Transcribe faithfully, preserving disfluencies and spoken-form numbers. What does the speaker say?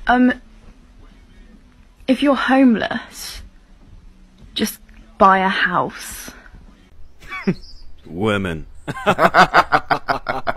Um, if you're homeless, just buy a house. Women.